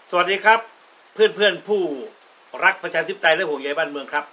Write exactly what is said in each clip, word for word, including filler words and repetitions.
สวัสดีครับเพื่อนเพื่อนผู้รักประชาธิปไตยและห่วงใยบ้านเมืองครับ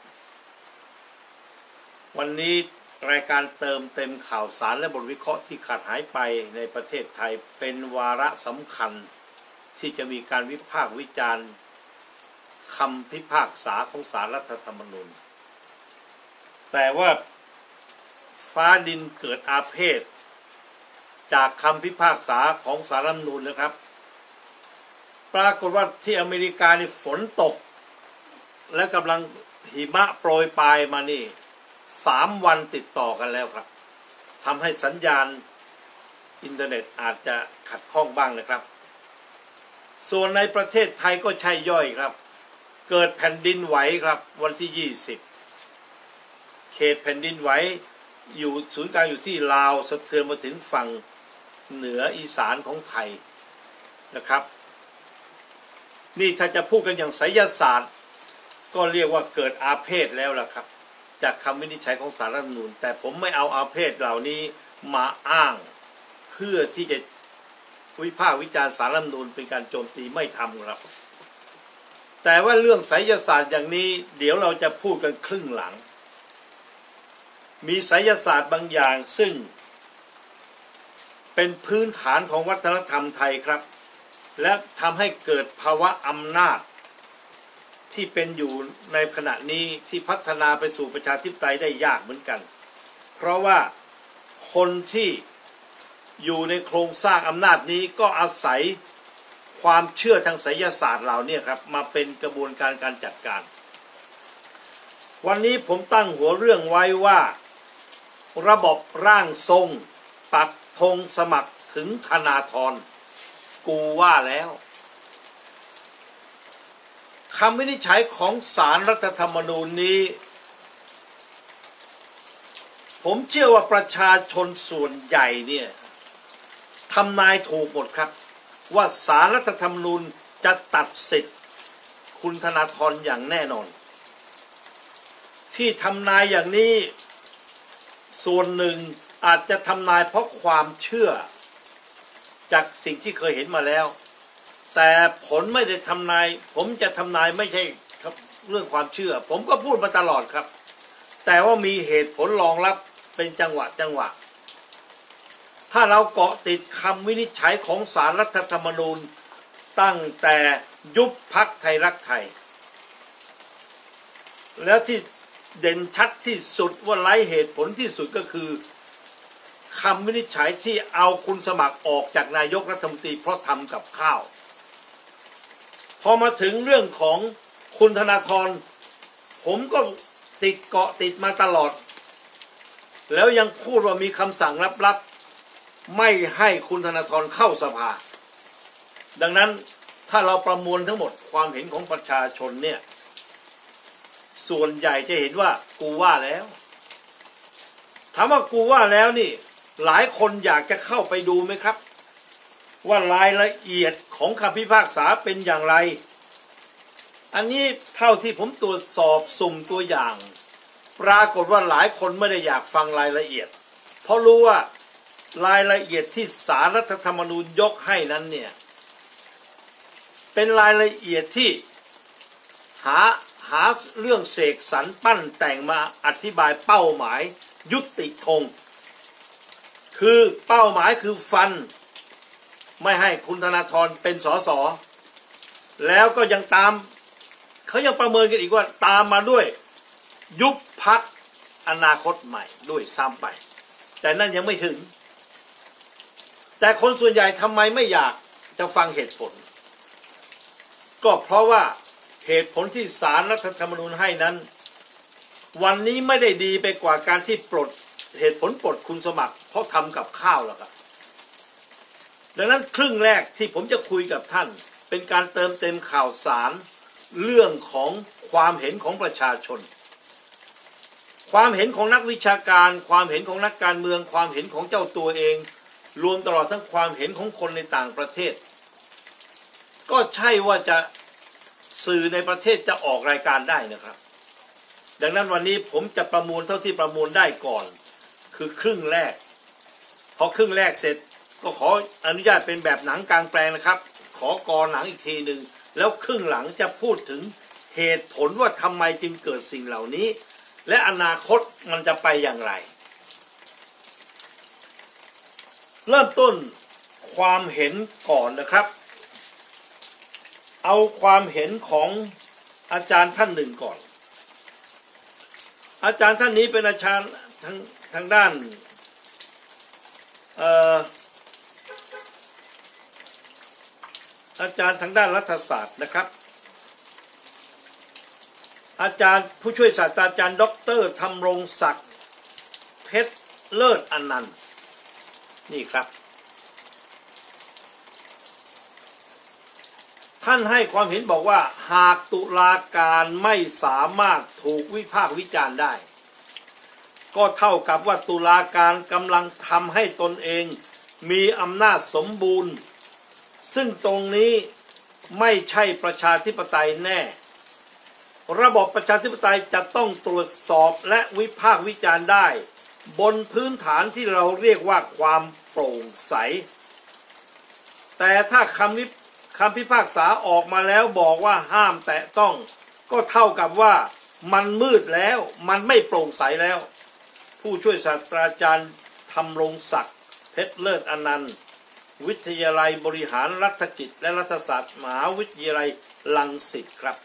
วันนี้รายการเติมเต็มข่าวสารและบทวิเคราะห์ที่ขาดหายไปในประเทศไทยเป็นวาระสำคัญที่จะมีการวิพากษ์วิจารณ์คำพิพากษาของศาลรัฐธรรมนูญแต่ว่าฟ้าดินเกิดอาเพศจากคำพิพากษาของศาลรัฐธรรมนูญนะครับปรากฏว่าที่อเมริกานี่ฝนตกและกำลังหิมะโปรยปลายมานี่สามวันติดต่อกันแล้วครับทำให้สัญญาณอินเทอร์เน็ตอาจจะขัดข้องบ้างนะครับส่วนในประเทศไทยก็ใช่ย่อยครับเกิดแผ่นดินไหวครับวันที่ยี่สิบเขตแผ่นดินไหวอยู่ศูนย์กลางอยู่ที่ลาวสะเทือนมาถึงฝั่งเหนืออีสานของไทยนะครับนี่ถ้าจะพูดกันอย่างไสยศาสตร์ก็เรียกว่าเกิดอาเพศแล้วล่ะครับจากคำวินิจฉัยของศาลรัฐธรรมนูญแต่ผมไม่เอาอาเพศเหล่านี้มาอ้างเพื่อที่จะวิพากษ์วิจารณ์ศาลรัฐธรรมนูญเป็นการโจมตีไม่ทำครับแต่ว่าเรื่องไสยศาสตร์อย่างนี้เดี๋ยวเราจะพูดกันครึ่งหลังมีไสยศาสตร์บางอย่างซึ่งเป็นพื้นฐานของวัฒนธรรมไทยครับและทำให้เกิดภาวะอำนาจที่เป็นอยู่ในขณะนี้ที่พัฒนาไปสู่ประชาธิปไตยได้ยากเหมือนกันเพราะว่าคนที่อยู่ในโครงสร้างอำนาจนี้ก็อาศัยความเชื่อทางไสยศาสตร์เหล่านี้ครับมาเป็นกระบวนการการจัดการวันนี้ผมตั้งหัวเรื่องไว้ว่าระบบร่างทรงปักธงสมัครถึงธนาธรกูว่าแล้วคำวินิจฉัยของศาลรัฐธรรมนูญนี้ผมเชื่อว่าประชาชนส่วนใหญ่เนี่ยทำนายถูกหมดครับว่าศาลรัฐธรรมนูญจะตัดสิทธิ์คุณธนาธรอย่างแน่นอนที่ทำนายอย่างนี้ส่วนหนึ่งอาจจะทำนายเพราะความเชื่อจากสิ่งที่เคยเห็นมาแล้วแต่ผลไม่ได้ทำนายผมจะทำนายไม่ใช่เรื่องความเชื่อผมก็พูดมาตลอดครับแต่ว่ามีเหตุผลรองรับเป็นจังหวะจังหวะถ้าเราเกาะติดคำวินิจฉัยของศาลรัฐธรรมนูญตั้งแต่ยุบพรรคไทยรักไทยแล้วที่เด่นชัดที่สุดว่าไร้เหตุผลที่สุดก็คือคำวินิจฉัยที่เอาคุณสมัครออกจากนายกรัฐมนตรีเพราะทำกับข้าวพอมาถึงเรื่องของคุณธนาธรผมก็ติดเกาะติดมาตลอดแล้วยังพูดว่ามีคำสั่งลับๆไม่ให้คุณธนาธรเข้าสภาดังนั้นถ้าเราประมวลทั้งหมดความเห็นของประชาชนเนี่ยส่วนใหญ่จะเห็นว่ากูว่าแล้วถามว่ากูว่าแล้วนี่หลายคนอยากจะเข้าไปดูไหมครับว่ารายละเอียดของคำพิพากษาเป็นอย่างไรอันนี้เท่าที่ผมตรวจสอบสุ่มตัวอย่างปรากฏว่าหลายคนไม่ได้อยากฟังรายละเอียดเพราะรู้ว่ารายละเอียดที่ศาลรัฐธรรมนูญยกให้นั้นเนี่ยเป็นรายละเอียดที่หาหาเรื่องเสกสรรปั้นแต่งมาอธิบายเป้าหมายยุติธงคือเป้าหมายคือฟันไม่ให้คุณธนาธรเป็นสสแล้วก็ยังตามเขายังประเมินกันอีกว่าตามมาด้วยยุบพรรคอนาคตใหม่ด้วยซ้ำไปแต่นั่นยังไม่ถึงแต่คนส่วนใหญ่ทำไมไม่อยากจะฟังเหตุผลก็เพราะว่าเหตุผลที่ศาลรัฐธรรมนูญให้นั้นวันนี้ไม่ได้ดีไปกว่าการที่ปลดเหตุผลปลดคุณสมัครเพราะทำกับข้าวแล้วครับดังนั้นครึ่งแรกที่ผมจะคุยกับท่านเป็นการเติมเต็มข่าวสารเรื่องของความเห็นของประชาชนความเห็นของนักวิชาการความเห็นของนักการเมืองความเห็นของเจ้าตัวเองรวมตลอดทั้งความเห็นของคนในต่างประเทศก็ใช่ว่าจะสื่อในประเทศจะออกรายการได้นะครับดังนั้นวันนี้ผมจะประมวลเท่าที่ประมวลได้ก่อนคือครึ่งแรกพอครึ่งแรกเสร็จก็ขออนุญาตเป็นแบบหนังกลางแปลงนะครับขอกอหนังอีกทีหนึ่งแล้วครึ่งหลังจะพูดถึงเหตุผลว่าทำไมจึงเกิดสิ่งเหล่านี้และอนาคตมันจะไปอย่างไรเริ่มต้นความเห็นก่อนนะครับเอาความเห็นของอาจารย์ท่านหนึ่งก่อนอาจารย์ท่านนี้เป็นอาจารย์ทางทางด้านเอ่ออาจารย์ทางด้านรัฐศาสตร์นะครับอาจารย์ผู้ช่วยศาสตราจารย์ดร.ธำรงศักดิ์เพชรเลิศอนันต์นี่ครับท่านให้ความเห็นบอกว่าหากตุลาการไม่สามารถถูกวิพากษ์วิจารณ์ได้ก็เท่ากับว่าตุลาการกำลังทำให้ตนเองมีอำนาจสมบูรณ์ซึ่งตรงนี้ไม่ใช่ประชาธิปไตยแน่ระบบประชาธิปไตยจะต้องตรวจสอบและวิพากษ์วิจารณ์ได้บนพื้นฐานที่เราเรียกว่าความโปร่งใสแต่ถ้าคำวิคำพิพากษาออกมาแล้วบอกว่าห้ามแตะต้องก็เท่ากับว่ามันมืดแล้วมันไม่โปร่งใสแล้วผู้ช่วยศาสตราจารย์ธำรงศักดิ์เพชรเลิศอนันต์วิทยาลัยบริหารรัฐกิจและรัฐศาสตร์มหาวิทยาลัยรังสิตครับ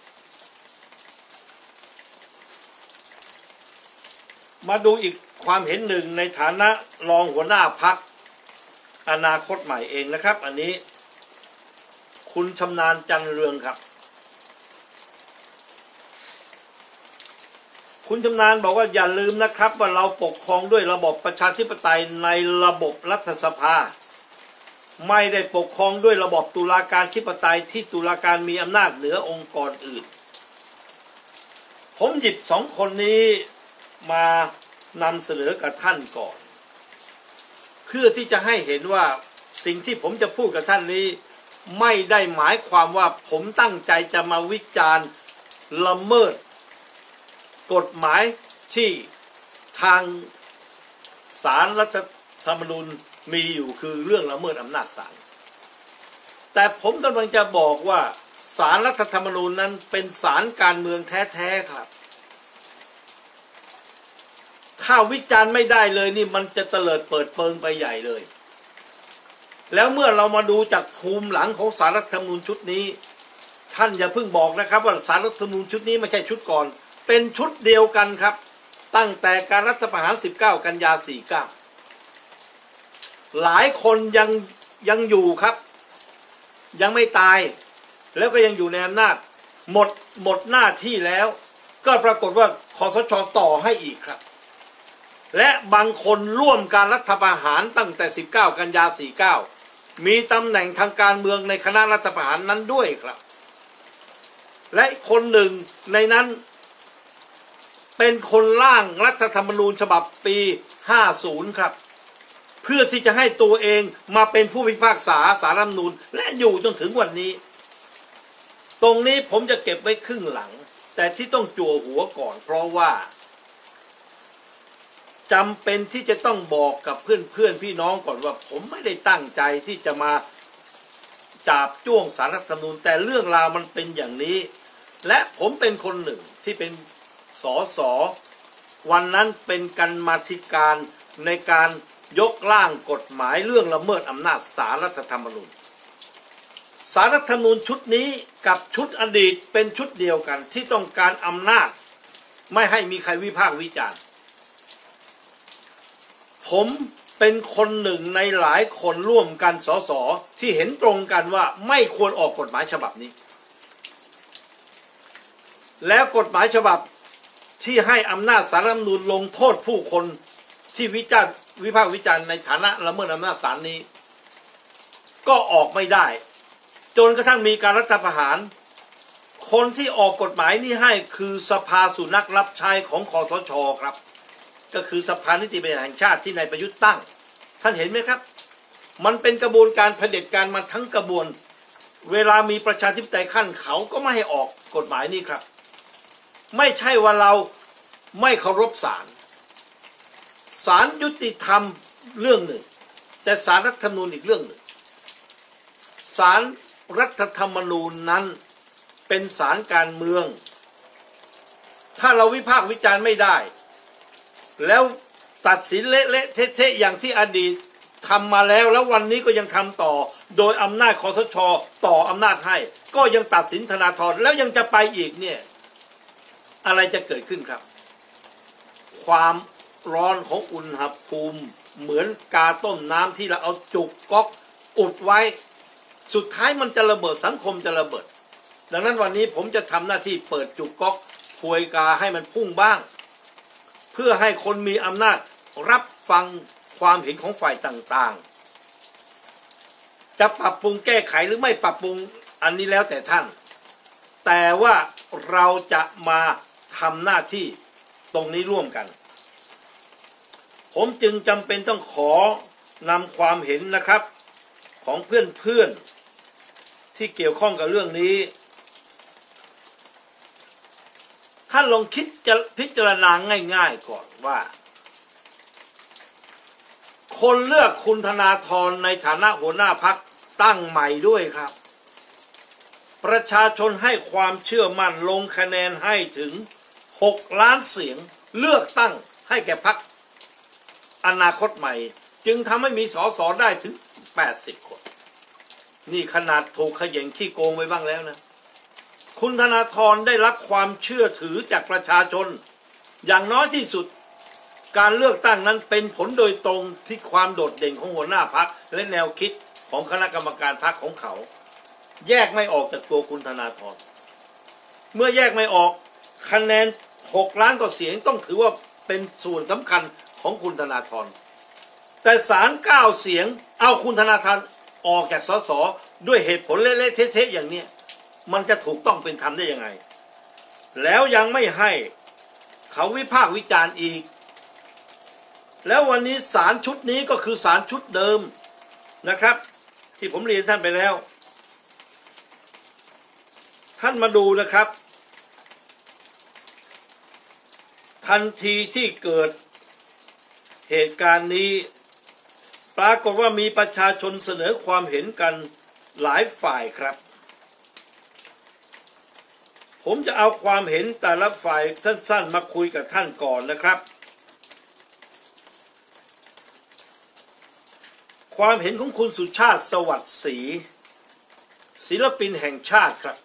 มาดูอีกความเห็นหนึ่งในฐานะรองหัวหน้าพรรคอนาคตใหม่เองนะครับอันนี้คุณชำนาญจันเรืองครับคุณชำนาญบอกว่าอย่าลืมนะครับว่าเราปกครองด้วยระบบประชาธิปไตยในระบบรัฐสภาไม่ได้ปกครองด้วยระบบตุลาการธิปไตยที่ตุลาการมีอำนาจเหนือองค์กรอื่นผมหยิบสองคนนี้มานำเสนอกับท่านก่อนเพื่อที่จะให้เห็นว่าสิ่งที่ผมจะพูดกับท่านนี้ไม่ได้หมายความว่าผมตั้งใจจะมาวิจารณ์ละเมิดกฎหมายที่ทางศาลรัฐธรรมนูญมีอยู่คือเรื่องละเมิดอำนาจศาลแต่ผมกำลังจะบอกว่าศาลรัฐธรรมนูญนั้นเป็นศาลการเมืองแท้ๆครับถ้าวิจารณ์ไม่ได้เลยนี่มันจะเตลิดเปิดเปิงไปใหญ่เลยแล้วเมื่อเรามาดูจากภูมิหลังของศาลรัฐธรรมนูญชุดนี้ท่านอย่าเพิ่งบอกนะครับว่าศาลรัฐธรรมนูญชุดนี้ไม่ใช่ชุดก่อนเป็นชุดเดียวกันครับตั้งแต่การรัฐประหารสิบเก้ากันยาสี่สิบเก้าหลายคนยังยังอยู่ครับยังไม่ตายแล้วก็ยังอยู่ในอำนาจหมดหมดหน้าที่แล้วก็ปรากฏว่าคสช.ต่อให้อีกครับและบางคนร่วมการรัฐประหารตั้งแต่สิบเก้ากันยาสี่สิบเก้ามีตำแหน่งทางการเมืองในคณะรัฐประหารนั้นด้วยครับและคนหนึ่งในนั้นเป็นคนร่างรัฐธรรมนูญฉบับปีห้าสิบครับเพื่อที่จะให้ตัวเองมาเป็นผู้พิพากษาศาลรัฐธรรมนูญและอยู่จนถึงวันนี้ตรงนี้ผมจะเก็บไว้ครึ่งหลังแต่ที่ต้องจั่วหัวก่อนเพราะว่าจำเป็นที่จะต้องบอกกับเพื่อนเพื่อนพี่น้องก่อนว่าผมไม่ได้ตั้งใจที่จะมาจาบจ้วงศาลรัฐธรรมนูญแต่เรื่องราวมันเป็นอย่างนี้และผมเป็นคนหนึ่งที่เป็นสสวันนั้นเป็นกรรมาธิการในการยกร่างกฎหมายเรื่องละเมิดอำนาจศาลรัฐธรรมนูญศาลรัฐธรรมนูญชุดนี้กับชุดอดีตเป็นชุดเดียวกันที่ต้องการอำนาจไม่ให้มีใครวิพากษ์วิจารณ์ผมเป็นคนหนึ่งในหลายคนร่วมกันสสที่เห็นตรงกันว่าไม่ควรออกกฎหมายฉบับนี้แล้วกฎหมายฉบับที่ให้อำนาจศาลรัฐธรรมนูญลงโทษผู้คนที่วิจารณ์วิพากษ์วิจารณ์ในฐานะละเมิดอำนาจศาลนี้ก็ออกไม่ได้จนกระทั่งมีการรัฐประหารคนที่ออกกฎหมายนี้ให้คือสภาสุนัขรับใช้ของคสช.ครับก็คือสภานิติบัญญัติแห่งชาติที่นายประยุทธ์ตั้งท่านเห็นไหมครับมันเป็นกระบวนการเผด็จการมาทั้งกระบวนเวลามีประชาธิปไตยขั้นเขาก็ไม่ให้ออกกฎหมายนี้ครับไม่ใช่ว่าเราไม่เคารพศาลศาลยุติธรรมเรื่องหนึ่งแต่ศาลรัฐธรรมนูญอีกเรื่องหนึ่งศาลรัฐธรรมนูญนั้นเป็นศาลการเมืองถ้าเราวิพากษ์วิจารณ์ไม่ได้แล้วตัดสินเละๆเทะๆอย่างที่อดีตทำมาแล้วแล้ววันนี้ก็ยังทำต่อโดยอำนาจคสช.ต่ออำนาจให้ก็ยังตัดสินธนาธรแล้วยังจะไปอีกเนี่ยอะไรจะเกิดขึ้นครับความร้อนของอุณหภูมิเหมือนกาต้มน้ำที่เราเอาจุกก๊อกอุดไว้สุดท้ายมันจะระเบิดสังคมจะระเบิดดังนั้นวันนี้ผมจะทำหน้าที่เปิดจุกก๊อกพวยกาให้มันพุ่งบ้างเพื่อให้คนมีอำนาจรับฟังความเห็นของฝ่ายต่างๆจะปรับปรุงแก้ไขหรือไม่ปรับปรุงอันนี้แล้วแต่ท่านแต่ว่าเราจะมาทำหน้าที่ตรงนี้ร่วมกันผมจึงจำเป็นต้องขอนำความเห็นนะครับของเพื่อนๆที่เกี่ยวข้องกับเรื่องนี้ท่านลองคิดจะพิจารณาง่ายๆก่อนว่าคนเลือกคุณธนาธรในฐานะหัวหน้าพรรคตั้งใหม่ด้วยครับประชาชนให้ความเชื่อมั่นลงคะแนนให้ถึงหกล้านเสียงเลือกตั้งให้แก่พรรคอนาคตใหม่จึงทำให้มีสสได้ถึงแปดสิบคนนี่ขนาดถูกเขย่งขี้โกงไปบ้างแล้วนะคุณธนาธรได้รับความเชื่อถือจากประชาชนอย่างน้อยที่สุดการเลือกตั้งนั้นเป็นผลโดยตรงที่ความโดดเด่นของหัวหน้าพรรคและแนวคิดของคณะกรรมการพรรคของเขาแยกไม่ออกจากตัวคุณธนาธรเมื่อแยกไม่ออกคะแนนหกล้านกว่าเสียงต้องถือว่าเป็นส่วนสำคัญของคุณธนาธรแต่ศาลเก้าเสียงเอาคุณธนาธรออกจากสสด้วยเหตุผลเละๆเทะๆอย่างนี้มันจะถูกต้องเป็นธรรมได้ยังไงแล้วยังไม่ให้เขาวิพากษ์วิจารณ์อีกแล้ววันนี้ศาลชุดนี้ก็คือศาลชุดเดิมนะครับที่ผมเรียนท่านไปแล้วท่านมาดูนะครับทันทีที่เกิดเหตุการณ์นี้ปรากฏว่ามีประชาชนเสนอความเห็นกันหลายฝ่ายครับผมจะเอาความเห็นแต่ละฝ่ายสั้นๆมาคุยกับท่านก่อนนะครับความเห็นของคุณสุชาติสวัสดิ์ศรีศิลปินแห่งชาติครับ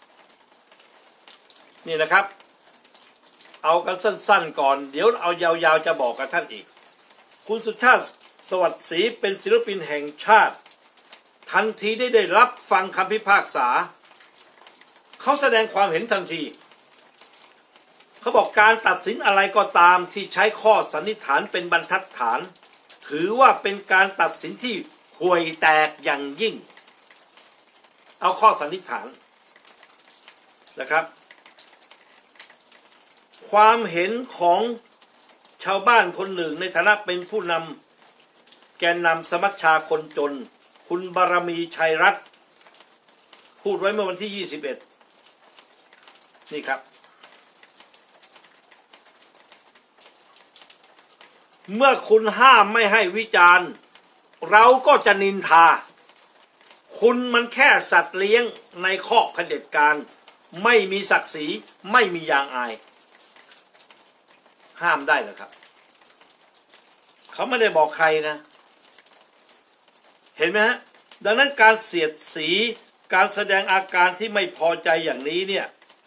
นี่นะครับเอากันสั้นๆก่อนเดี๋ยวเอายาวๆจะบอกกับท่านอีกคุณสุชาติสวัสดิ์ศรีเป็นศิลปินแห่งชาติทันทีได้ได้รับฟังคำพิพากษาเขาแสดงความเห็นทันทีเขาบอกการตัดสินอะไรก็ตามที่ใช้ข้อสันนิษฐานเป็นบรรทัดฐานถือว่าเป็นการตัดสินที่ห่วยแตกอย่างยิ่งเอาข้อสันนิษฐานนะครับความเห็นของชาวบ้านคนหนึ่งในฐานะเป็นผู้นำแกนนำสมัชชาคนจนคุณบารมีชัยรัตน์พูดไว้เมื่อวันที่ยี่สิบเอ็ดนี่ครับเมื่อคุณห้ามไม่ให้วิจารณ์เราก็จะนินทาคุณมันแค่สัตว์เลี้ยงในคอกเผด็จการไม่มีศักดิ์ศรีไม่มียางอายห้ามได้เหรอครับเขาไม่ได้บอกใครนะเห็นไหมฮะดังนั้นการเสียดสีการแสดงอาการที่ไม่พอใจอย่างนี้เนี่ย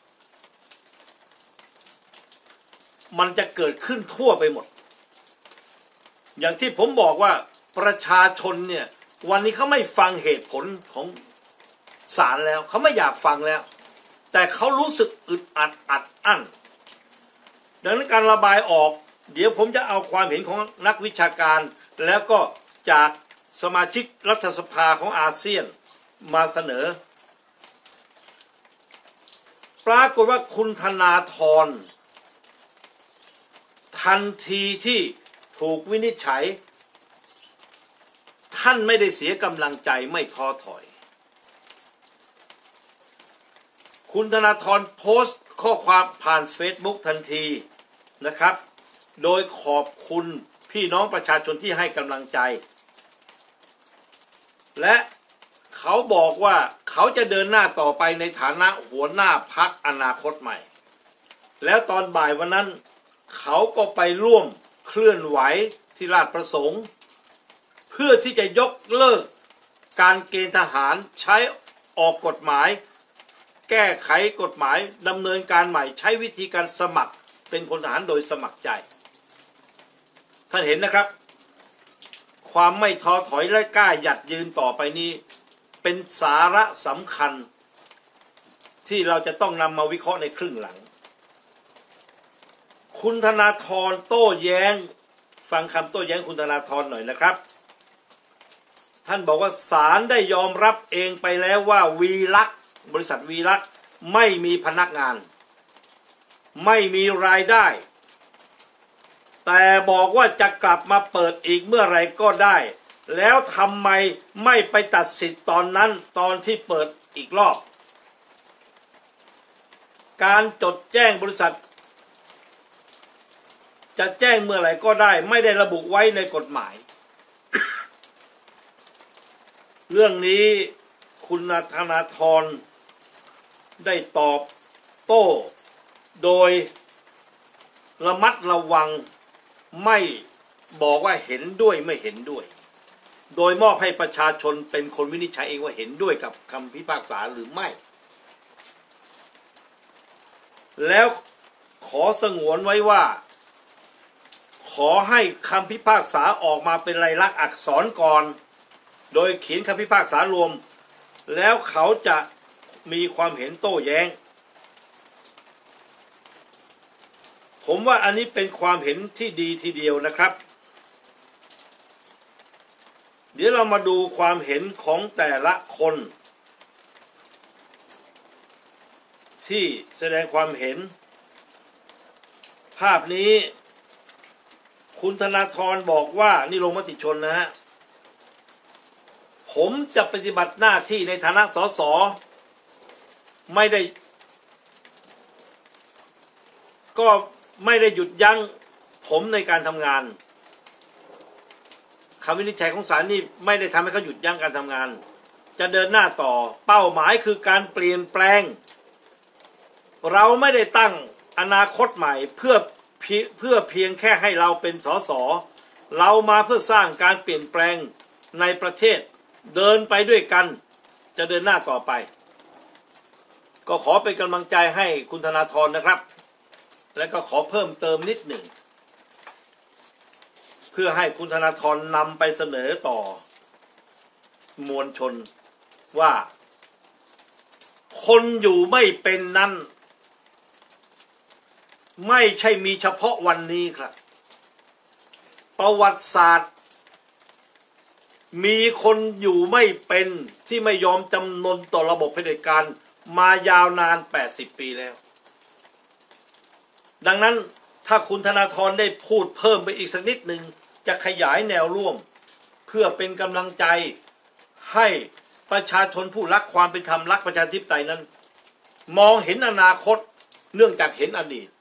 มันจะเกิดขึ้นทั่วไปหมดอย่างที่ผมบอกว่าประชาชนเนี่ยวันนี้เขาไม่ฟังเหตุผลของศาลแล้วเขาไม่อยากฟังแล้วแต่เขารู้สึกอึดอัดอัดอั้นดังนั้นการระบายออกเดี๋ยวผมจะเอาความเห็นของนักวิชาการแล้วก็จากสมาชิกรัฐสภาของอาเซียนมาเสนอปรากฏว่าคุณธนาธรทันทีที่ถูกวินิจฉัยท่านไม่ได้เสียกำลังใจไม่ท้อถอยคุณธนาธรโพสต์ข้อความผ่าน Facebook ทันทีนะครับโดยขอบคุณพี่น้องประชาชนที่ให้กำลังใจและเขาบอกว่าเขาจะเดินหน้าต่อไปในฐานะหัวหน้าพรรคอนาคตใหม่แล้วตอนบ่ายวันนั้นเขาก็ไปร่วมเคลื่อนไหวที่ราชประสงค์เพื่อที่จะยกเลิกการเกณฑ์ทหารใช้ออกกฎหมายแก้ไขกฎหมายดำเนินการใหม่ใช้วิธีการสมัครเป็นพลทหารโดยสมัครใจท่านเห็นนะครับความไม่ท้อถอยและกล้าหยัดยืนต่อไปนี้เป็นสาระสำคัญที่เราจะต้องนำมาวิเคราะห์ในครึ่งหลังคุณธนาธรโต้แย้งฟังคำโต้แย้งคุณธนาธรหน่อยนะครับท่านบอกว่าศาลได้ยอมรับเองไปแล้วว่าวีลักษณ์บริษัทวีลักษณ์ไม่มีพนักงานไม่มีรายได้แต่บอกว่าจะกลับมาเปิดอีกเมื่อไรก็ได้แล้วทำไมไม่ไปตัดสิทธิ์ตอนนั้นตอนที่เปิดอีกรอบการจดแจ้งบริษัทจะแจ้งเมื่อไหร่ก็ได้ไม่ได้ระบุไว้ในกฎหมาย เรื่องนี้คุณธนาธรได้ตอบโต้โดยระมัดระวังไม่บอกว่าเห็นด้วยไม่เห็นด้วยโดยมอบให้ประชาชนเป็นคนวินิจฉัยเองว่าเห็นด้วยกับคำพิพากษาหรือไม่แล้วขอสงวนไว้ว่าขอให้คำพิพากษาออกมาเป็นลายลักษณ์อักษรก่อนโดยเขียนคำพิพากษารวมแล้วเขาจะมีความเห็นโต้แย้งผมว่าอันนี้เป็นความเห็นที่ดีทีเดียวนะครับเดี๋ยวเรามาดูความเห็นของแต่ละคนที่แสดงความเห็นภาพนี้คุณธนาธรบอกว่านี่ลงมติชนนะฮะผมจะปฏิบัติหน้าที่ในฐานะสสไม่ได้ก็ไม่ได้หยุดยั้งผมในการทำงานคำวินิจฉัยของศาลนี่ไม่ได้ทำให้เขาหยุดยั้งการทำงานจะเดินหน้าต่อเป้าหมายคือการเปลี่ยนแปลงเราไม่ได้ตั้งอนาคตใหม่เพื่อเพื่อเพียงแค่ให้เราเป็นสสเรามาเพื่อสร้างการเปลี่ยนแปลงในประเทศเดินไปด้วยกันจะเดินหน้าต่อไปก็ขอเป็นกำลังใจให้คุณธนาธรนะครับและก็ขอเพิ่มเติมนิดหนึ่งเพื่อให้คุณธนาธรนำไปเสนอต่อมวลชนว่าคนอยู่ไม่เป็นนั้นไม่ใช่มีเฉพาะวันนี้ครับประวัติศาสตร์มีคนอยู่ไม่เป็นที่ไม่ยอมจำนนต่อระบบเผด็จการมายาวนานแปดสิบปีแล้วดังนั้นถ้าคุณธนาธรได้พูดเพิ่มไปอีกสักนิดหนึ่งจะขยายแนวร่วมเพื่อเป็นกำลังใจให้ประชาชนผู้รักความเป็นธรรมรักประชาธิปไตยนั้นมองเห็นอนาคตเนื่องจากเห็นอดีต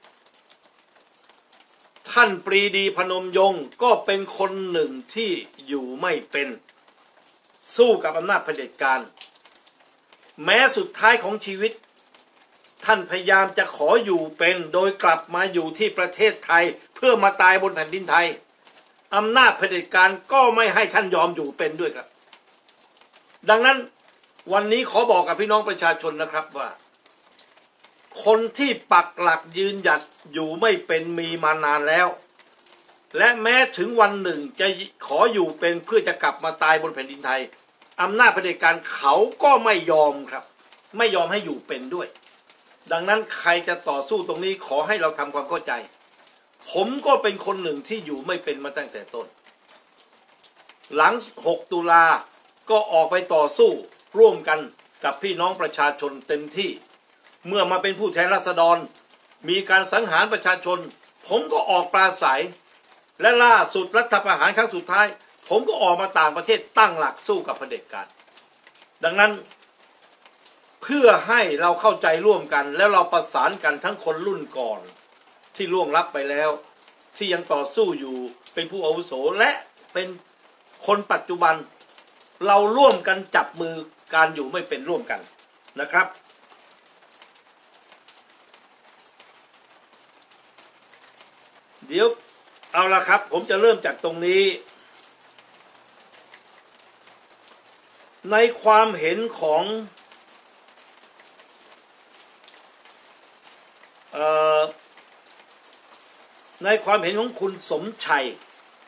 ท่านปรีดีพนมยงค์ก็เป็นคนหนึ่งที่อยู่ไม่เป็นสู้กับอำนาจเผด็จการแม้สุดท้ายของชีวิตท่านพยายามจะขออยู่เป็นโดยกลับมาอยู่ที่ประเทศไทยเพื่อมาตายบนแผ่นดินไทยอำนาจเผด็จการก็ไม่ให้ท่านยอมอยู่เป็นด้วยครับดังนั้นวันนี้ขอบอกกับพี่น้องประชาชนนะครับว่าคนที่ปักหลักยืนหยัดอยู่ไม่เป็นมีมานานแล้วและแม้ถึงวันหนึ่งจะขออยู่เป็นเพื่อจะกลับมาตายบนแผ่นดินไทยอำนาจเผด็จการเขาก็ไม่ยอมครับไม่ยอมให้อยู่เป็นด้วยดังนั้นใครจะต่อสู้ตรงนี้ขอให้เราทำความเข้าใจผมก็เป็นคนหนึ่งที่อยู่ไม่เป็นมาตั้งแต่ต้นหลังหกตุลาก็ออกไปต่อสู้ร่วมกันกับพี่น้องประชาชนเต็มที่เมื่อมาเป็นผู้แทนราษฎรมีการสังหารประชาชนผมก็ออกปราศัยและล่าสุดรัฐประหารครั้งสุดท้ายผมก็ออกมาต่างประเทศตั้งหลักสู้กับเผด็จการดังนั้นเพื่อให้เราเข้าใจร่วมกันแล้วเราประสานกันทั้งคนรุ่นก่อนที่ล่วงลับไปแล้วที่ยังต่อสู้อยู่เป็นผู้อาวุโสและเป็นคนปัจจุบันเราร่วมกันจับมือการอยู่ไม่เป็นร่วมกันนะครับเดี๋ยวเอาละครับผมจะเริ่มจากตรงนี้ในความเห็นของเอ่อในความเห็นของคุณสมชัย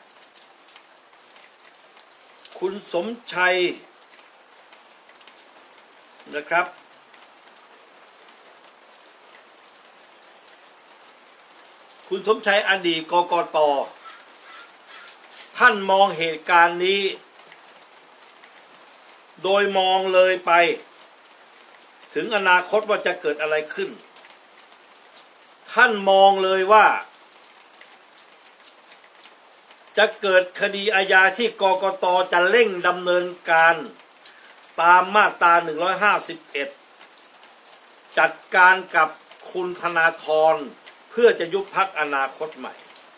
คุณสมชัยนะครับคุณสมชัยอดีตกกต.ท่านมองเหตุการณ์นี้โดยมองเลยไปถึงอนาคตว่าจะเกิดอะไรขึ้นท่านมองเลยว่าจะเกิดคดีอาญาที่กกต.จะเร่งดำเนินการตามมาตราหนึ่งร้อยห้าสิบเอ็ดจัดการกับคุณธนาธรเพื่อจะยุบพรรคอนาคตใหม่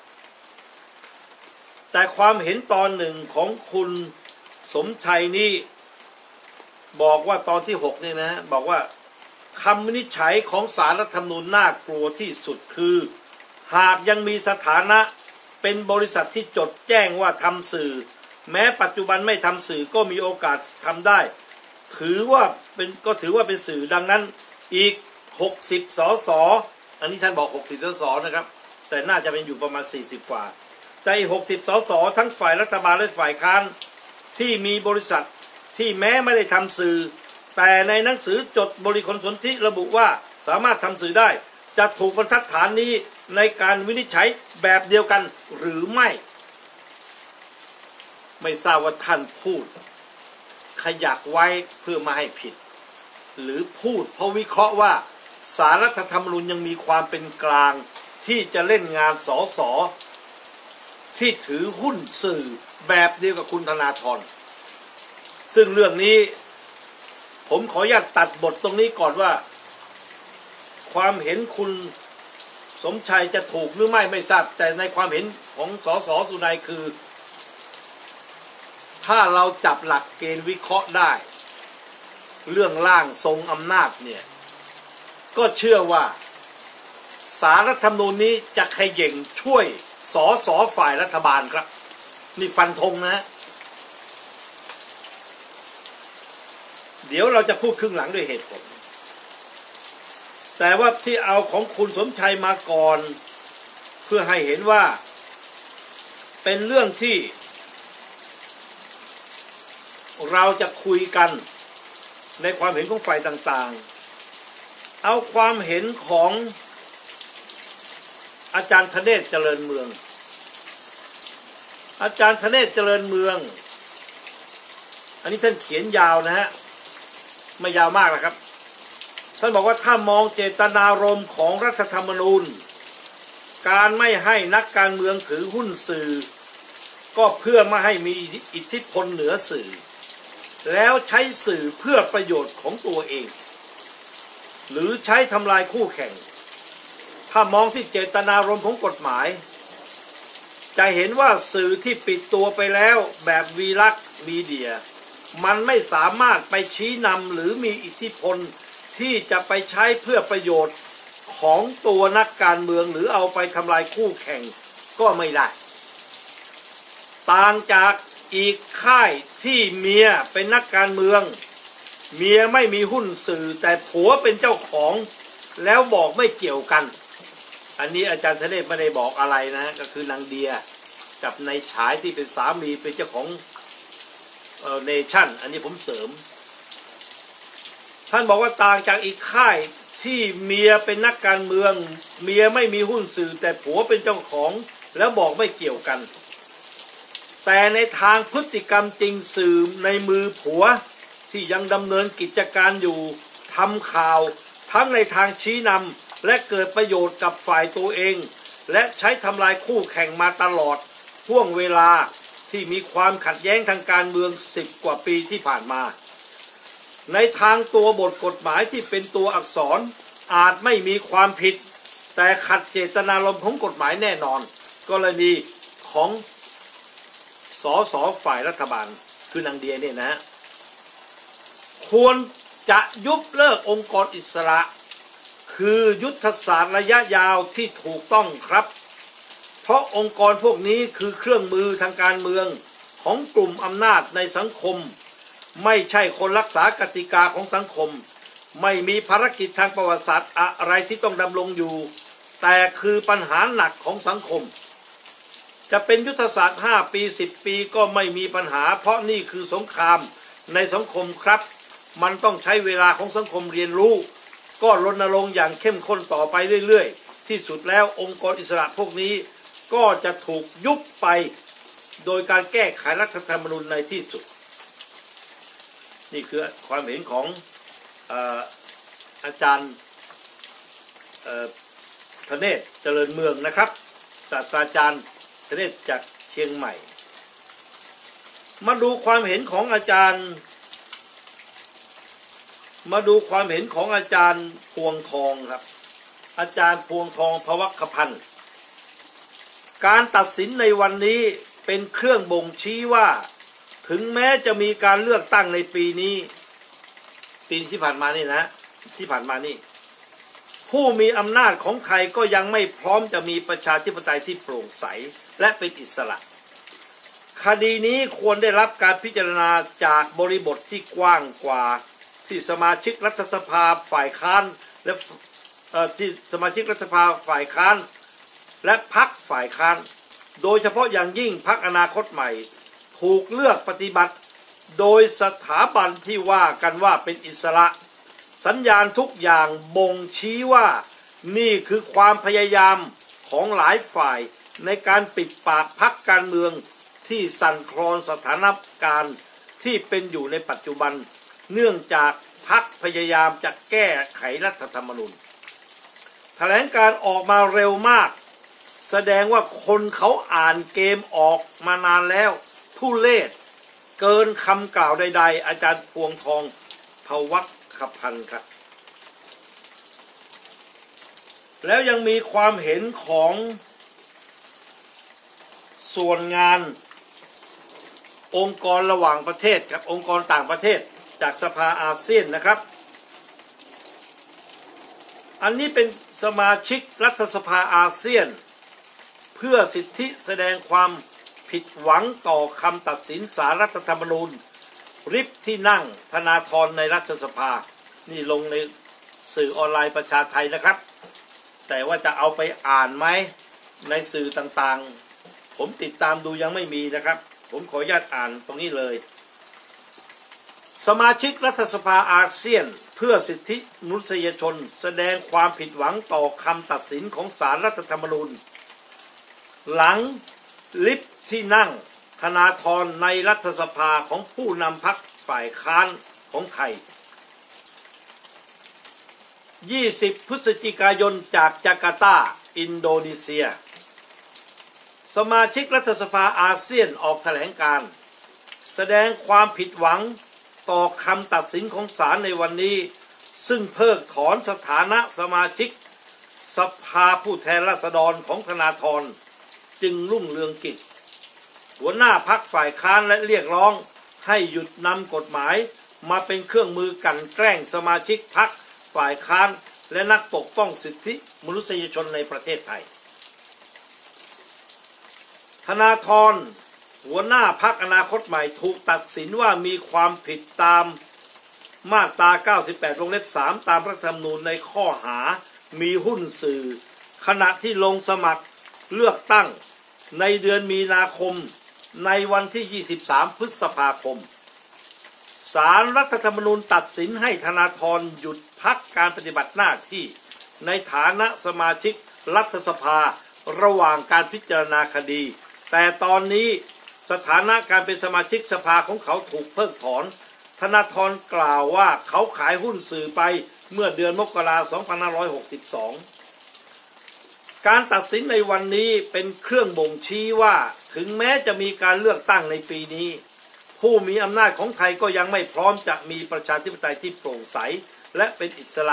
แต่ความเห็นตอนหนึ่งของคุณสมชัยนี่บอกว่าตอนที่หกนี่นะบอกว่าคำวินิจฉัยของศาลรัฐธรรมนูญน่ากลัวที่สุดคือหากยังมีสถานะเป็นบริษัทที่จดแจ้งว่าทำสื่อแม้ปัจจุบันไม่ทำสื่อก็มีโอกาสทำได้ถือว่าเป็นก็ถือว่าเป็นสื่อดังนั้นอีกหกสิบสสอันนี้ท่านบอกหกสิบสสนะครับแต่น่าจะเป็นอยู่ประมาณสี่สิบกว่าแต่อีกหกสิบสสทั้งฝ่ายรัฐบาลและฝ่ายค้านที่มีบริษัทที่แม้ไม่ได้ทำสื่อแต่ในหนังสือจดบริคลสนธิระบุว่าสามารถทำสื่อได้จะถูกบรรทัดฐานนี้ในการวินิจฉัยแบบเดียวกันหรือไม่ไม่ทราบว่าท่านพูดขยักไว้เพื่อมาให้ผิดหรือพูดเพราะวิเคราะห์ว่าศาลรัฐธรรมนูญยังมีความเป็นกลางที่จะเล่นงานสสที่ถือหุ้นสื่อแบบเดียวกับคุณธนาธรซึ่งเรื่องนี้ผมขออนุญาตตัดบทตรงนี้ก่อนว่าความเห็นคุณสมชัยจะถูกหรือไม่ไม่ทราบแต่ในความเห็นของสสสุนัยคือถ้าเราจับหลักเกณฑ์วิเคราะห์ได้เรื่องร่างทรงอำนาจเนี่ยก็เชื่อว่าศาลรัฐธรรมนูญนี้จะเขย่งช่วยสสฝ่ายรัฐบาลครับนี่ฟันธงนะเดี๋ยวเราจะพูดครึ่งหลังด้วยเหตุผลแต่ว่าที่เอาของคุณสมชัยมาก่อนเพื่อให้เห็นว่าเป็นเรื่องที่เราจะคุยกันในความเห็นของฝ่ายต่างๆเอาความเห็นของอาจารย์ธเนศเจริญเมืองอาจารย์ธเนศเจริญเมืองอันนี้ท่านเขียนยาวนะฮะไม่ยาวมากนะครับท่านบอกว่าถ้ามองเจตนารมณ์ของรัฐธรรมนูญการไม่ให้นักการเมืองถือหุ้นสื่อก็เพื่อไม่ให้มีอิทธิพลเหนือสื่อแล้วใช้สื่อเพื่อประโยชน์ของตัวเองหรือใช้ทำลายคู่แข่งถ้ามองที่เจตนารมณ์ของกฎหมายจะเห็นว่าสื่อที่ปิดตัวไปแล้วแบบวีลักษณ์มีเดียมันไม่สามารถไปชี้นำหรือมีอิทธิพลที่จะไปใช้เพื่อประโยชน์ของตัวนักการเมืองหรือเอาไปทำลายคู่แข่งก็ไม่ได้ต่างจากอีกค่ายที่เมียเป็นนักการเมืองเมียไม่มีหุ้นสื่อแต่ผัวเป็นเจ้าของแล้วบอกไม่เกี่ยวกันอันนี้อาจารย์ธเนศไม่ได้บอกอะไรนะก็คือนางเดียกับนายฉายที่เป็นสามีเป็นเจ้าของเอ่อเนชั่นอันนี้ผมเสริมท่านบอกว่าต่างจากอีกค่ายที่เมียเป็นนักการเมืองเมียไม่มีหุ้นสื่อแต่ผัวเป็นเจ้าของแล้วบอกไม่เกี่ยวกันแต่ในทางพฤติกรรมจริงสื่อในมือผัวที่ยังดำเนินกิจการอยู่ทำข่าวทั้งในทางชี้นำและเกิดประโยชน์กับฝ่ายตัวเองและใช้ทำลายคู่แข่งมาตลอดช่วงเวลาที่มีความขัดแย้งทางการเมืองสิบกว่าปีที่ผ่านมาในทางตัวบทกฎหมายที่เป็นตัวอักษรอาจไม่มีความผิดแต่ขัดเจตนารมณ์ของกฎหมายแน่นอนกรณีของสสฝ่ายรัฐบาลคือนางเดียเนี่ยนะคควรจะยุบเลิกองค์กรอิสระคือยุทธศาสตร์ระยะยาวที่ถูกต้องครับเพราะองค์กรพวกนี้คือเครื่องมือทางการเมืองของกลุ่มอำนาจในสังคมไม่ใช่คนรักษากติกาของสังคมไม่มีภารกิจทางประวัติศาสตร์อะไรที่ต้องดำรงอยู่แต่คือปัญหาหนักของสังคมจะเป็นยุทธศาสตร์ห้าปีสิบปีก็ไม่มีปัญหาเพราะนี่คือสงครามในสังคมครับมันต้องใช้เวลาของสังคมเรียนรู้ก็รณรงค์อย่างเข้มข้นต่อไปเรื่อยๆที่สุดแล้วองค์กรอิสระพวกนี้ก็จะถูกยุบไปโดยการแก้ไขรัฐธรรมนูญในที่สุดนี่คือความเห็นของเอ่ออาจารย์เอ่อธเนศเจริญเมืองนะครับศาสตราจารย์ธเนศจากเชียงใหม่มาดูความเห็นของอาจารย์มาดูความเห็นของอาจารย์พวงทองครับอาจารย์พวงทองภวัคพันธ์การตัดสินในวันนี้เป็นเครื่องบ่งชี้ว่าถึงแม้จะมีการเลือกตั้งในปีนี้ปีที่ผ่านมานี่นะที่ผ่านมานี่ผู้มีอำนาจของไทยก็ยังไม่พร้อมจะมีประชาธิปไตยที่โปร่งใสและเป็นอิสระคดีนี้ควรได้รับการพิจารณาจากบริบทที่กว้างกว่าที่สมาชิกรัฐสภาฝ่ายค้านและที่สมาชิกรัฐสภาฝ่ายค้านและพรรคฝ่ายค้านโดยเฉพาะอย่างยิ่งพรรคอนาคตใหม่ถูกเลือกปฏิบัติโดยสถาบันที่ว่ากันว่าเป็นอิสระสัญญาณทุกอย่างบ่งชี้ว่านี่คือความพยายามของหลายฝ่ายในการปิดปากพรรคการเมืองที่สั่นคลอนสถานการณ์ที่เป็นอยู่ในปัจจุบันเนื่องจากพรรคพยายามจะแก้ไขรัฐธรรมนูญแถลงการออกมาเร็วมากแสดงว่าคนเขาอ่านเกมออกมานานแล้วทุเรศเกินคำกล่าวใดๆอาจารย์พวงทองภวัคพันธ์ครับแล้วยังมีความเห็นของส่วนงานองค์กรระหว่างประเทศครับองค์กรต่างประเทศจากสภาอาเซียนนะครับอันนี้เป็นสมาชิกรัฐสภาอาเซียนเพื่อสิทธิแสดงความผิดหวังต่อคำตัดสินศาลรัฐธรรมนูญริบที่นั่งธนาธรในรัฐสภานี่ลงในสื่อออนไลน์ประชาไทยนะครับแต่ว่าจะเอาไปอ่านไหมในสื่อต่างๆผมติดตามดูยังไม่มีนะครับผมขออนุญาตอ่านตรงนี้เลยสมาชิกรัฐสภาอาเซียนเพื่อสิทธิมนุษยชนแสดงความผิดหวังต่อคำตัดสินของศาลรัฐธรรมนูญหลังลิฟที่นั่งธนาธรในรัฐสภาของผู้นำพรรคฝ่ายค้านของไทยยี่สิบพฤศจิกายนจากจาการ์ตาอินโดนีเซียสมาชิกรัฐสภาอาเซียนออกแถลงการแสดงความผิดหวังต่อคำตัดสินของศาลในวันนี้ซึ่งเพิกถอนสถานะสมาชิกสภาผู้แทนราษฎรของธนาธรจึงรุ่งเรืองกิจหัวหน้าพรรคฝ่ายค้านและเรียกร้องให้หยุดนำกฎหมายมาเป็นเครื่องมือกลั่นแกล้งสมาชิกพรรคฝ่ายค้านและนักปกป้องสิทธิมนุษยชนในประเทศไทยธนาธรหัวหน้าพรรคอนาคตใหม่ถูกตัดสินว่ามีความผิดตามมาตราเก้าสิบแปดวงเล็บสามตามรัฐธรรมนูญในข้อหามีหุ้นสื่อขณะที่ลงสมัครเลือกตั้งในเดือนมีนาคมในวันที่ยี่สิบสามพฤษภาคมศาลรัฐธรรมนูญตัดสินให้ธนาธรหยุดพักการปฏิบัติหน้าที่ในฐานะสมาชิกรัฐสภาระหว่างการพิจารณาคดีแต่ตอนนี้สถานะการเป็นสมาชิกสภาของเขาถูกเพิกถอนธนาธรกล่าวว่าเขาขายหุ้นสื่อไปเมื่อเดือนมกราคมสองพันห้าร้อยหกสิบสองการตัดสินในวันนี้เป็นเครื่องบ่งชี้ว่าถึงแม้จะมีการเลือกตั้งในปีนี้ผู้มีอำนาจของไทยก็ยังไม่พร้อมจะมีประชาธิปไตยที่โปร่งใสและเป็นอิสระ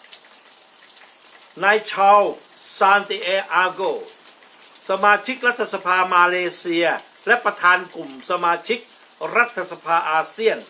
นายชาลซานติเออาโกสมาชิกรัฐสภามาเลเซียและประธานกลุ่มสมาชิกรัฐสภาอาเซียน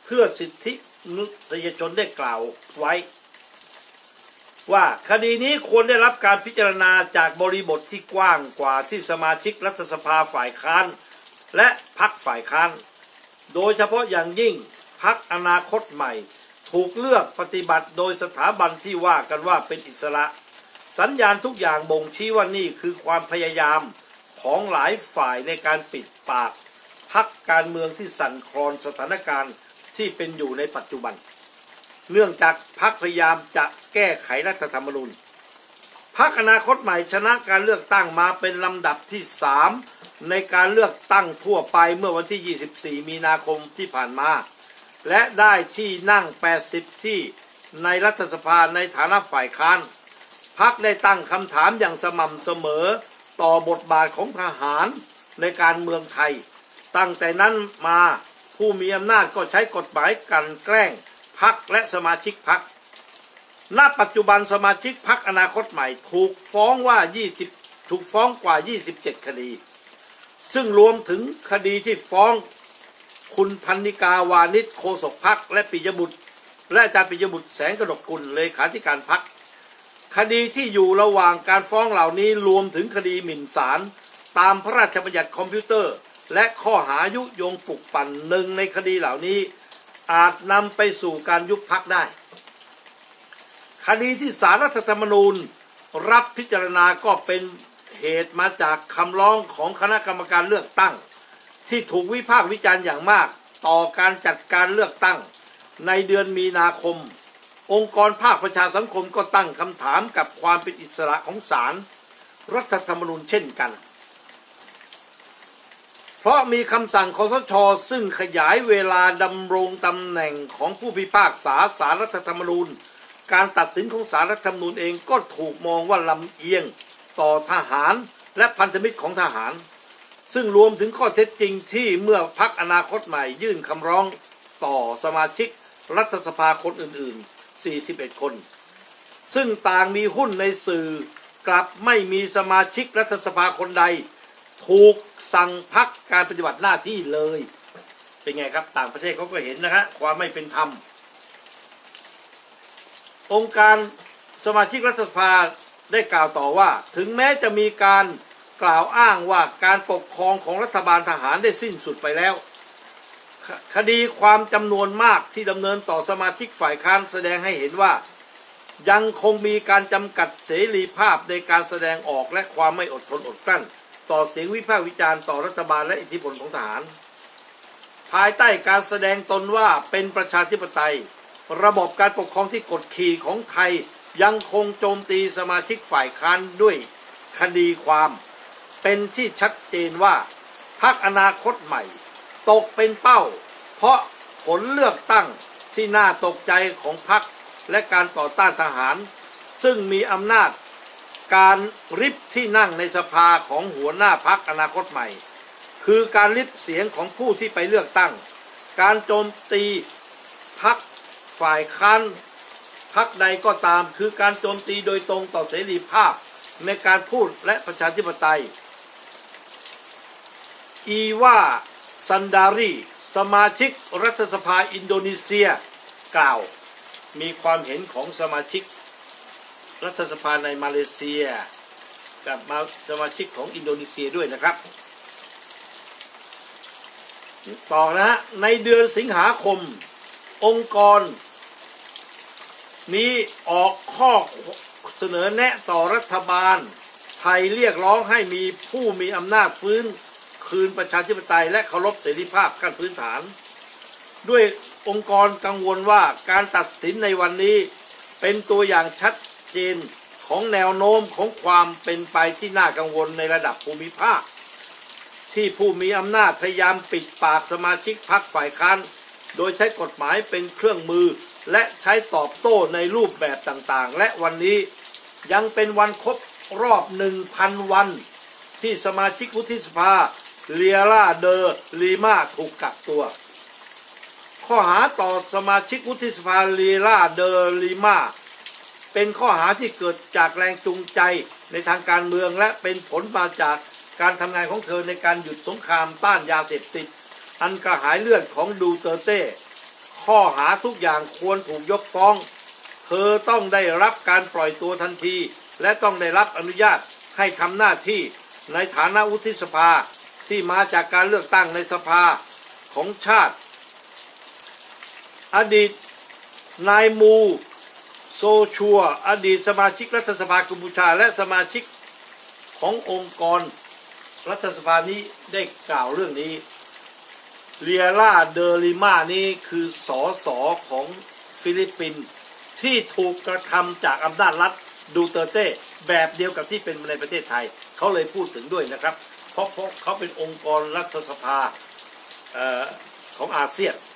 เพื่อสิทธิมนุษยชนได้กล่าวไว้ว่าคดีนี้ควรได้รับการพิจารณาจากบริบทที่กว้างกว่าที่สมาชิกรัฐสภาฝ่ายค้านและพรรคฝ่ายค้านโดยเฉพาะอย่างยิ่งพรรคอนาคตใหม่ถูกเลือกปฏิบัติโดยสถาบันที่ว่ากันว่าเป็นอิสระสัญญาณทุกอย่างบ่งชี้ว่านี่คือความพยายามของหลายฝ่ายในการปิดปากพรรคการเมืองที่สั่นคลอนสถานการณ์ที่เป็นอยู่ในปัจจุบันเนื่องจากพรรคพยายามจะแก้ไขรัฐธรรมนูญพรรคอนาคตใหม่ชนะการเลือกตั้งมาเป็นลำดับที่สามในการเลือกตั้งทั่วไปเมื่อวันที่ยี่สิบสี่มีนาคมที่ผ่านมาและได้ที่นั่งแปดสิบที่ในรัฐสภาในฐานะฝ่ายค้านพรรคได้ตั้งคำถามอย่างสม่ำเสมอต่อบทบาทของทหารในการเมืองไทยตั้งแต่นั้นมาผู้มีอำนาจก็ใช้กฎหมายกลั่นแกล้งพรรคและสมาชิกพรรคณปัจจุบันสมาชิกพรรคอนาคตใหม่ถูกฟ้องว่า20ถูกฟ้องกว่ายี่สิบเจ็ดคดีซึ่งรวมถึงคดีที่ฟ้องคุณพันนิกาวานิชโฆษกพรรคและปิยบุตรและอาจารย์ปิยบุตรแสงกนกกุลเลขาธิการพรรคคดีที่อยู่ระหว่างการฟ้องเหล่านี้รวมถึงคดีหมิ่นศาลตามพระราชบัญญัติคอมพิวเตอร์และข้อหายุยงปลุกปั่นหนึ่งในคดีเหล่านี้อาจนำไปสู่การยุบพรรคได้คดีที่ศาลรัฐธรรมนูญรับพิจารณาก็เป็นเหตุมาจากคำร้องของคณะกรรมการเลือกตั้งที่ถูกวิพากษ์วิจารณ์อย่างมากต่อการจัดการเลือกตั้งในเดือนมีนาคมองค์กรภาคประชาสังคมก็ตั้งคำถามกับความเป็นอิสระของศาลรัฐธรรมนูญเช่นกันเพราะมีคำสั่งคสช.ซึ่งขยายเวลาดำรงตำแหน่งของผู้พิพากษาศาลรัฐธรรมนูญการตัดสินของศาลรัฐธรรมนูญเองก็ถูกมองว่าลำเอียงต่อทหารและพันธมิตรของทหารซึ่งรวมถึงข้อเท็จจริงที่เมื่อพรรคอนาคตใหม่ยื่นคำร้องต่อสมาชิกรัฐสภาคนอื่นๆสี่สิบเอ็ดคนซึ่งต่างมีหุ้นในสื่อกลับไม่มีสมาชิกรัฐสภาคนใดถูกสั่งพักการปฏิบัติหน้าที่เลยเป็นไงครับต่างประเทศเขาก็เห็นนะฮะความไม่เป็นธรรมองค์การสมาชิกรัฐสภาได้กล่าวต่อว่าถึงแม้จะมีการกล่าวอ้างว่าการปกครองของรัฐบาลทหารได้สิ้นสุดไปแล้วคดีความจำนวนมากที่ดำเนินต่อสมาชิกฝ่ายค้านแสดงให้เห็นว่ายังคงมีการจำกัดเสรีภาพในการแสดงออกและความไม่อดทนอดกลั้นต่อเสียงวิพากษ์วิจารณ์ต่อรัฐบาลและอิทธิพลของทหารภายใต้การแสดงตนว่าเป็นประชาธิปไตยระบบการปกครองที่กดขี่ของไทยยังคงโจมตีสมาชิกฝ่ายค้านด้วยคดีความเป็นที่ชัดเจนว่าพรรคอนาคตใหม่ตกเป็นเป้าเพราะผลเลือกตั้งที่น่าตกใจของพรรคและการต่อต้านทหารซึ่งมีอำนาจการริบที่นั่งในสภาของหัวหน้าพรรคอนาคตใหม่คือการริบเสียงของผู้ที่ไปเลือกตั้งการโจมตีพรรคฝ่ายค้านพรรคใดก็ตามคือการโจมตีโดยตรงต่อเสรีภาพในการพูดและประชาธิปไตยอีวาซันดารีสมาชิกรัฐสภาอินโดนีเซียกล่าวมีความเห็นของสมาชิกรัฐสภาในมาเลเซียกับมาสมาชิกของอินโดนีเซียด้วยนะครับต่อนะฮะในเดือนสิงหาคมองค์กรนี้ออกข้อเสนอแนะต่อรัฐบาลไทยเรียกร้องให้มีผู้มีอำนาจฟื้นคืนประชาธิปไตยและเคารพเสรีภาพขั้นพื้นฐานด้วยองค์กรกังวลว่าการตัดสินในวันนี้เป็นตัวอย่างชัดเจนของแนวโน้มของความเป็นไปที่น่ากังวลในระดับภูมิภาคที่ผู้มีอำนาจพยายามปิดปากสมาชิกพรรคฝ่ายค้านโดยใช้กฎหมายเป็นเครื่องมือและใช้ตอบโต้ในรูปแบบต่างๆและวันนี้ยังเป็นวันครบรอบ หนึ่งพัน วันที่สมาชิกวุฒิสภาเลียร่าเดอลีมาถูกกักตัวข้อหาต่อสมาชิกวุฒิสภาเลียร่าเดอลีมาเป็นข้อหาที่เกิดจากแรงจูงใจในทางการเมืองและเป็นผลมาจากการทำงานของเธอในการหยุดสงครามต้านยาเสพติดอันกระหายเลือดของดูเตอร์เต้ขข้อหาทุกอย่างควรถูกยกฟ้องเธอต้องได้รับการปล่อยตัวทันทีและต้องได้รับอนุญาตให้ทำหน้าที่ในฐานะวุฒิสภาที่มาจากการเลือกตั้งในสภาของชาติอดีตนายมูโซชัวอดีตสมาชิกรัฐสภากัมพูชาและสมาชิกขององค์กรรัฐสภานี้ได้กล่าวเรื่องนี้เรียร่าเดอริมานี้คือสสของฟิลิปปินส์ที่ถูกกระทำจากอำนาจรัฐดูเตอร์เต้แบบเดียวกับที่เป็นในประเทศไทยเขาเลยพูดถึงด้วยนะครับเพราะเขาเป็นองค์กรรัฐสภาเอ่อของอาเซียน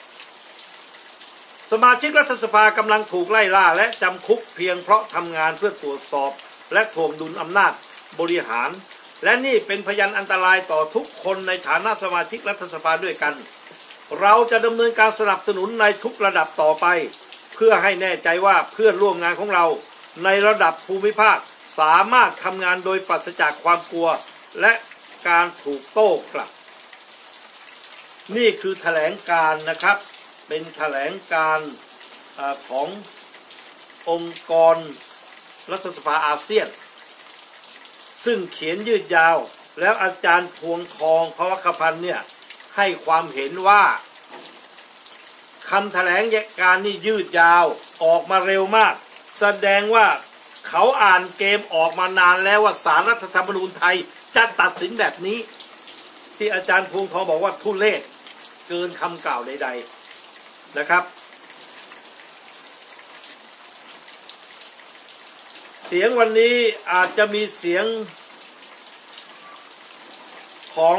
สมาชิกรัฐสภากำลังถูกไล่ล่าและจำคุกเพียงเพราะทำงานเพื่อตรวจสอบและถ่วงดุลอำนาจบริหารและนี่เป็นพยานอันตรายต่อทุกคนในฐานะสมาชิกรัฐสภาด้วยกันเราจะดำเนินการสนับสนุนในทุกระดับต่อไปเพื่อให้แน่ใจว่าเพื่อนร่วมงานของเราในระดับภูมิภาคสามารถทำงานโดยปราศจากความกลัวและการถูกโต้กลับนี่คือแถลงการนะครับเป็นแถลงการขององค์กรรัฐสภาอาเซียนซึ่งเขียนยืดยาวแล้วอาจารย์พวงทองภวคพันธ์เนี่ยให้ความเห็นว่าคำแถลงการนี่ยืดยาวออกมาเร็วมากแสดงว่าเขาอ่านเกมออกมานานแล้วว่าศาลรัฐธรรมนูญไทยจะตัดสินแบบนี้ที่อาจารย์พวงทองบอกว่าทุเรศเกินคำกล่าวใดๆนะครับเสียงวันนี้อาจจะมีเสียงของ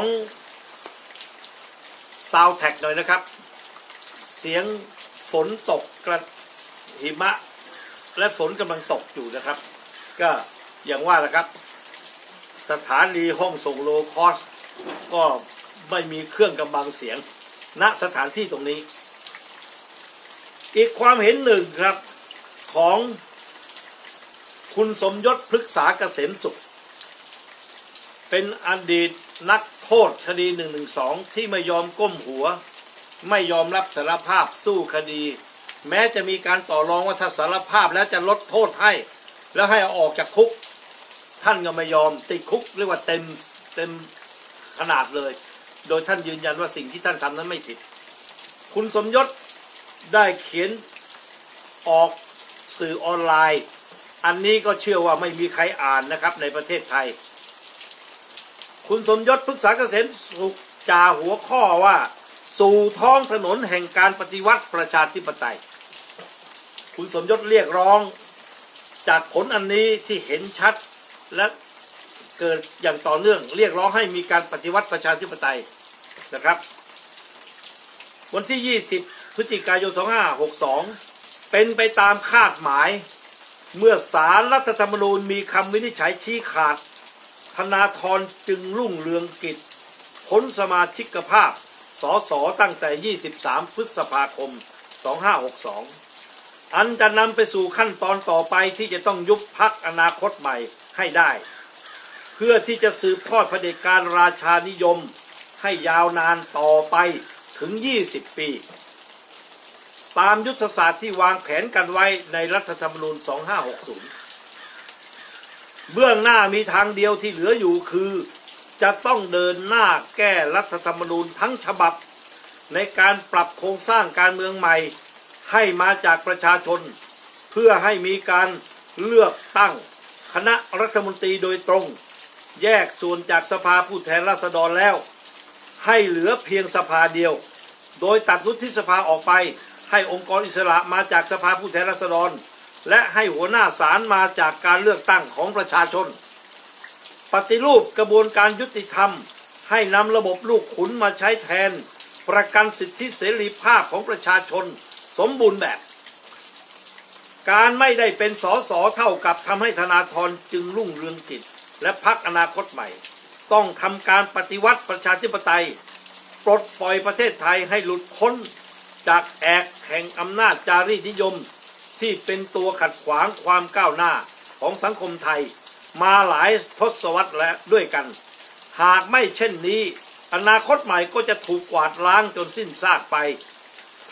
ซาวด์แท็กหน่อยนะครับเสียงฝนตกกระหิมะและฝนกำลังตกอยู่นะครับก็อย่างว่าแหละครับสถานีห้องส่งโลคอสก็ไม่มีเครื่องกำบังเสียงณสถานที่ตรงนี้อีกความเห็นหนึ่งครับของคุณสมยศพฤกษาเกษมสุขเป็นอดีตนักโทษคดีหนึ่งหนึ่งสองที่ไม่ยอมก้มหัวไม่ยอมรับสารภาพสู้คดีแม้จะมีการต่อรองว่าถ้าสารภาพแล้วจะลดโทษให้แล้วให้ออกจากคุกท่านก็ไม่ยอมติดคุกเรียกว่าเต็มเต็มขนาดเลยโดยท่านยืนยันว่าสิ่งที่ท่านทำนั้นไม่ผิดคุณสมยศได้เขียนออกสื่อออนไลน์อันนี้ก็เชื่อว่าไม่มีใครอ่านนะครับในประเทศไทยคุณสมยศพฤกษาเกษมสุขจ่าหัวข้อว่าสู่ท้องถนนแห่งการปฏิวัติประชาธิปไตยคุณสมยศเรียกร้องจากผลอันนี้ที่เห็นชัดและเกิดอย่างต่อเนื่องเรียกร้องให้มีการปฏิวัติประชาธิปไตยนะครับวันที่ยี่สิบพฤศจิกายนสองพันห้าร้อยหกสิบสองเป็นไปตามคาดหมายเมื่อศาลรัฐธรรมนูญมีคำวินิจฉัยชี้ขาดธนาธรจึงรุ่งเรืองกิจพ้นสมาชิกภาพสสตั้งแต่ยี่สิบสามพฤษภาคมสองพันห้าร้อยหกสิบสองอันจะนำไปสู่ขั้นตอนต่อไปที่จะต้องยุบพรรคอนาคตใหม่ให้ได้เพื่อที่จะสืบทอดเผด็จการราชานิยมให้ยาวนานต่อไปถึงยี่สิบปีตามยุทธศาสตร์ที่วางแผนกันไว้ในรัฐธรรมนูญสองพันห้าร้อยหกสิบเบื้องหน้ามีทางเดียวที่เหลืออยู่คือจะต้องเดินหน้าแก้รัฐธรรมนูญทั้งฉบับในการปรับโครงสร้างการเมืองใหม่ให้มาจากประชาชนเพื่อให้มีการเลือกตั้งคณะรัฐมนตรีโดยตรงแยกส่วนจากสภาผู้แทนราษฎรแล้วให้เหลือเพียงสภาเดียวโดยตัดวุฒิสภาออกไปให้องค์กรอิสระมาจากสภาผู้แทนราษฎรและให้หัวหน้าศาลมาจากการเลือกตั้งของประชาชนปฏิรูปกระบวนการยุติธรรมให้นำระบบลูกขุนมาใช้แทนประกันสิทธิเสรีภาพของประชาชนสมบูรณ์แบบการไม่ได้เป็นสสเท่ากับทำให้ธนาธรจึงรุ่งเรืองกิจและพรรคอนาคตใหม่ต้องทำการปฏิวัติประชาธิปไตยปลดปล่อยประเทศไทยให้หลุดพ้นจากแอกแห่งอำนาจจารีตนิยมที่เป็นตัวขัดขวางความก้าวหน้าของสังคมไทยมาหลายทศวรรษแล้วด้วยกันหากไม่เช่นนี้อนาคตใหม่ก็จะถูกกวาดล้างจนสิ้นซากไปท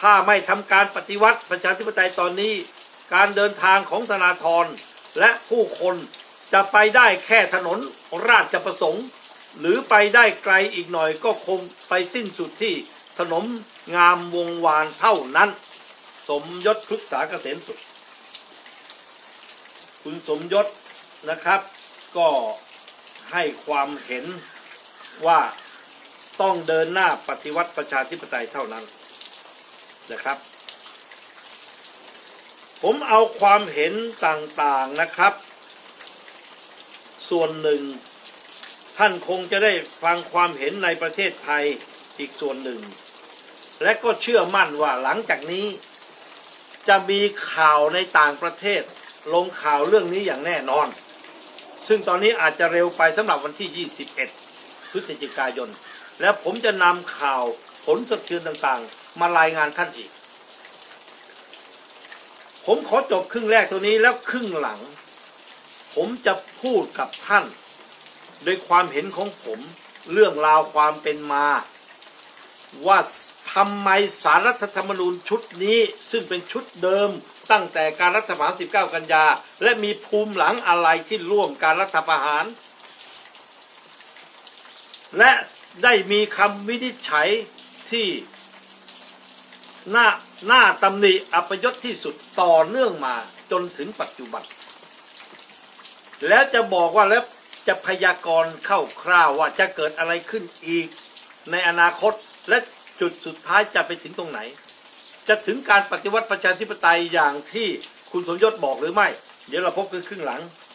ถ้าไม่ทำการปฏิวัติประชาธิปไตยตอนนี้การเดินทางของธนาธรและผู้คนจะไปได้แค่ถนนราชประสงค์หรือไปได้ไกลอีกหน่อยก็คงไปสิ้นสุดที่ถนนงามวงวานเท่านั้นสมยศพฤกษาเกษมสุขคุณสมยศนะครับก็ให้ความเห็นว่าต้องเดินหน้าปฏิวัติประชาธิปไตยเท่านั้นนะครับผมเอาความเห็นต่างๆนะครับส่วนหนึ่งท่านคงจะได้ฟังความเห็นในประเทศไทยอีกส่วนหนึ่งและก็เชื่อมั่นว่าหลังจากนี้จะมีข่าวในต่างประเทศลงข่าวเรื่องนี้อย่างแน่นอนซึ่งตอนนี้อาจจะเร็วไปสำหรับวันที่ยี่สิบเอ็ดพฤศจิกายนและผมจะนำข่าวผลสะเทือนต่างๆมารายงานท่านอีกผมขอจบครึ่งแรกตัวนี้แล้วครึ่งหลังผมจะพูดกับท่านโดยความเห็นของผมเรื่องราวความเป็นมาว่าทำไมศาลรัฐธรรมนูญชุดนี้ซึ่งเป็นชุดเดิมตั้งแต่การรัฐประหารสิบเก้ากันยาและมีภูมิหลังอะไรที่ร่วมการรัฐประหารและได้มีคำวินิจฉัยที่น่าน่าตำหนิอัปยศที่สุดต่อเนื่องมาจนถึงปัจจุบันแล้วจะบอกว่าแล้วจะพยากรณ์คร่าวๆว่าจะเกิดอะไรขึ้นอีกในอนาคตและจุดสุดท้ายจะไปถึงตรงไหนจะถึงการปฏิวัติประชาธิปไตยอย่างที่คุณสมยศบอกหรือไม่เดี๋ยวเราพบกันครึ่งหลัง